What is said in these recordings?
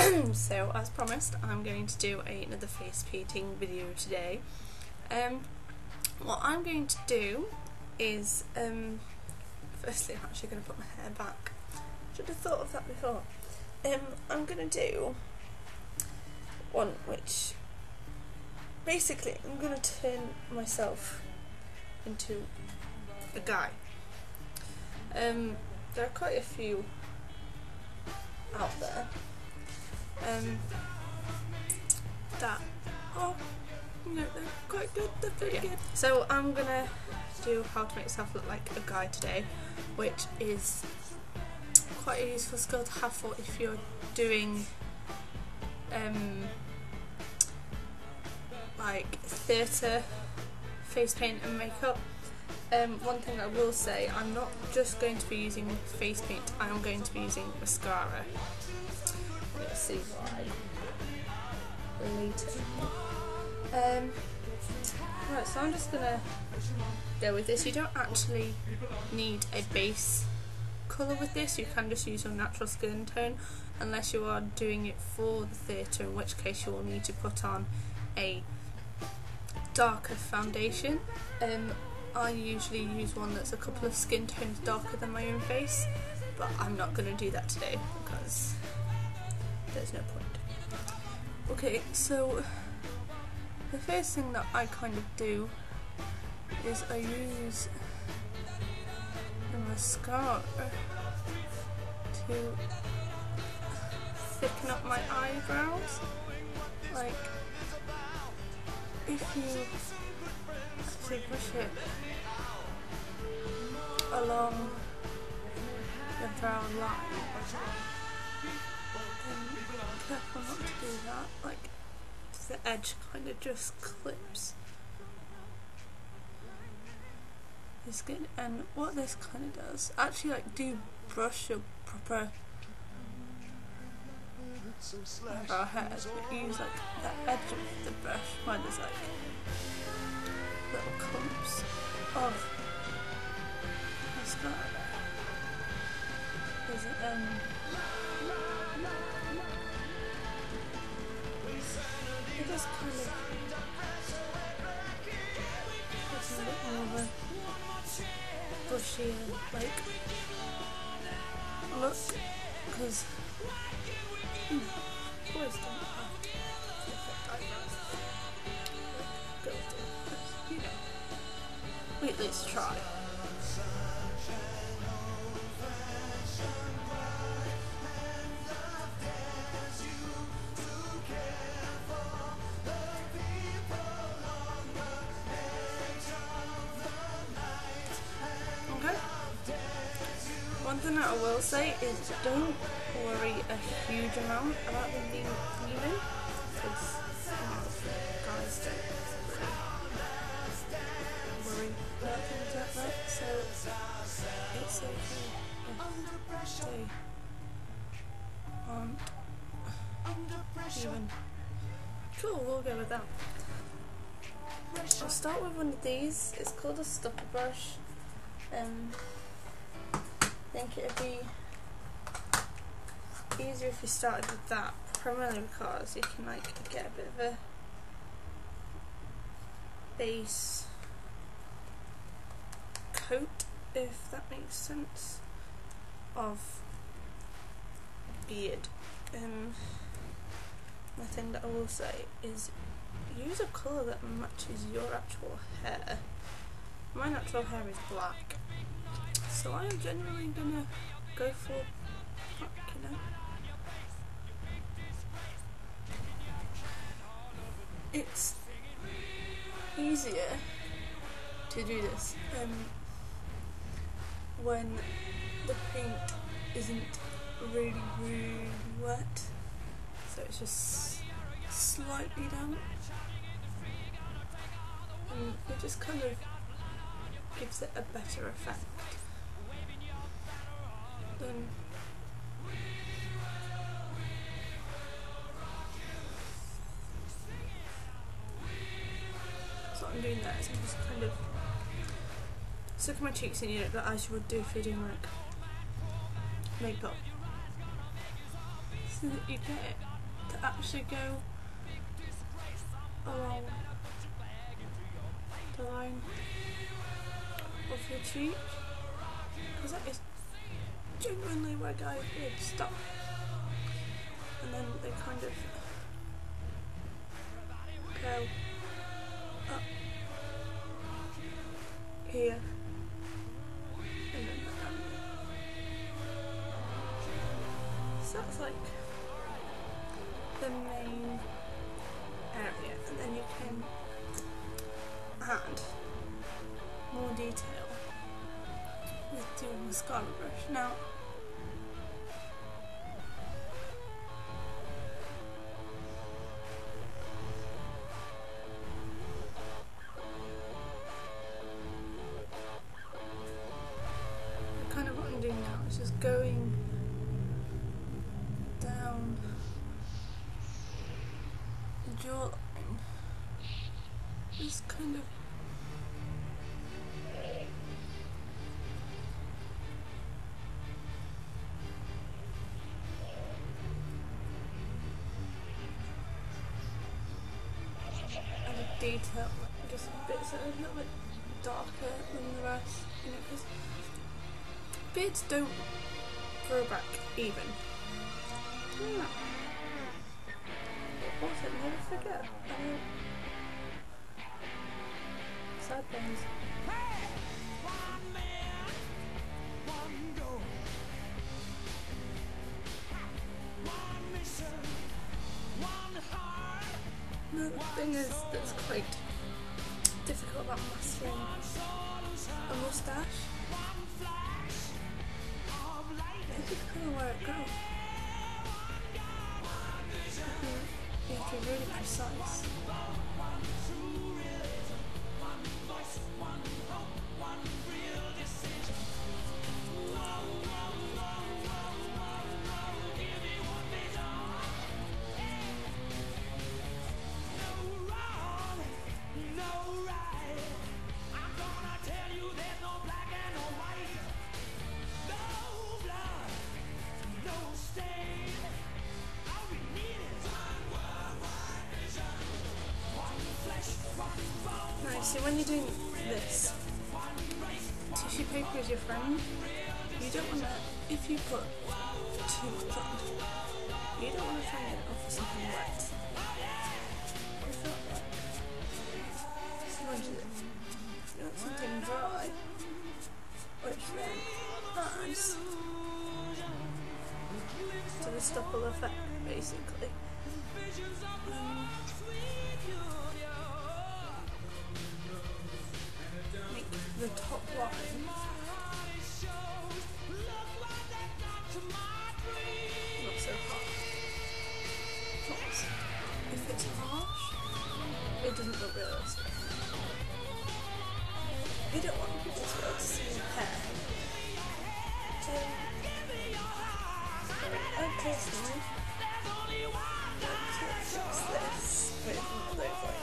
So as promised, I'm going to do another face painting video today. What I'm going to do is, firstly I'm actually going to put my hair back. Should have thought of that before. I'm going to do one which, basically I'm going to turn myself into a guy. There are quite a few out there that they're quite good, they're pretty good. So I'm gonna do how to make yourself look like a guy today, which is quite a useful skill to have for if you're doing like theatre face paint and makeup. One thing I will say, I'm not just going to be using face paint, I am going to be using mascara. You'll see why later. Right, so I'm just gonna go with this. You don't actually need a base colour with this, you can just use your natural skin tone unless you are doing it for the theatre, in which case you will need to put on a darker foundation. I usually use one that's a couple of skin tones darker than my own face, but I'm not going to do that today because there's no point. Okay, so the first thing that I kind of do is I use the mascara to thicken up my eyebrows. Like, if you actually push it along the brow line, careful not to do that, like the edge kind of just clips the skin. And what this kind of does, actually, like, do brush your proper eyebrow hairs, but use like the edge of the brush where there's like little clumps of mascara. Is it it just kind of gives a bit more of a brushy like look, because boys don't have perfect eyebrows. Girls do, you know. We at least try. One thing that I will say is don't worry a huge amount about them being even, because guys don't worry about things like that, so it's okay if they aren't even. Cool, we'll go with that. I'll start with one of these. It's called a stopper brush. I think it would be easier if you started with that, primarily because you can like get a bit of a base coat, if that makes sense, of beard. The thing that I will say is use a colour that matches your actual hair. My natural hair is black, so I am genuinely gonna go for black, you know. It's easier to do this when the paint isn't really wet, so it's just slightly damp, and it just kind of gives it a better effect than so what I'm doing there is I'm just kind of sticking my cheeks in, you know, as you would do if you're doing like makeup, so that you get it to actually go along the line of your cheek, because that is genuinely where guys would stop, and then they kind of go up here and then down here. So that's like the main area, and then you can add more detail with doing the mascara brush. Now, kind of what I'm doing now is just going down the jawline, just kind of detail, just bits that are a little bit darker than the rest, you know, because beards don't grow back even. Yeah. Also, never forget, sideburns. The thing is that's quite difficult about mastering a moustache. It's just kind of where it goes. You have to be really precise. So when you're doing this, tissue paper is your friend. You don't want to, if you put too much on, you don't want to try and get it off with something wet. You feel like smudge it. You want something dry, which then adds to the stipple effect, basically. The top line not so harsh, because if it's harsh it doesn't look realistic. You don't want people to be able to see your hair. I personally like to fix this with one of those like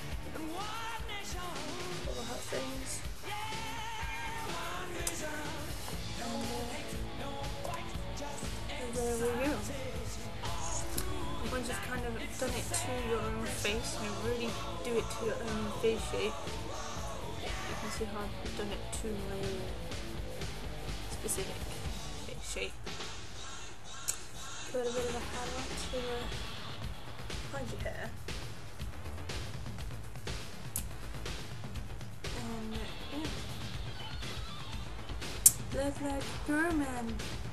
little hot things. There we go. Once you've kind of done it to your own face, and you really do it to your own face shape, you can see how I've done it to my own specific face shape. Put a bit of a highlight to hide your hair. And yeah. Look like German.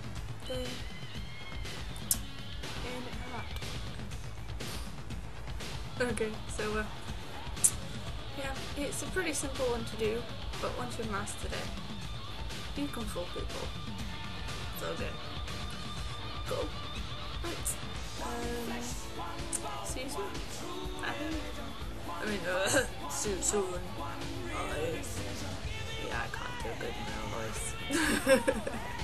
Okay, so yeah, it's a pretty simple one to do, but once you've mastered it, you can fool people. It's all good. Cool. Right. See you soon. See you soon. Yeah, I can't do a good male voice.